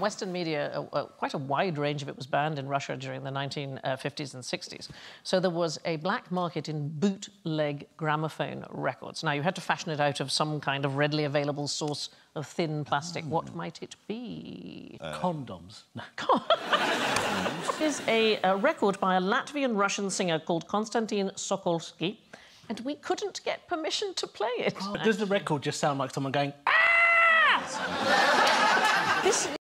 Western media, quite a wide range of it was banned in Russia during the 1950s and 60s. So there was a black market in bootleg gramophone records. Now, you had to fashion it out of some kind of readily available source of thin plastic. What might it be? Condoms. No. This is a record by a Latvian-Russian singer called Konstantin Sokolsky, and we couldn't get permission to play it. Does the record just sound like someone going, "Ah!" This